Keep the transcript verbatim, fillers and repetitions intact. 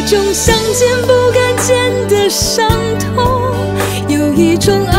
种想见不敢见的伤痛，有一种爱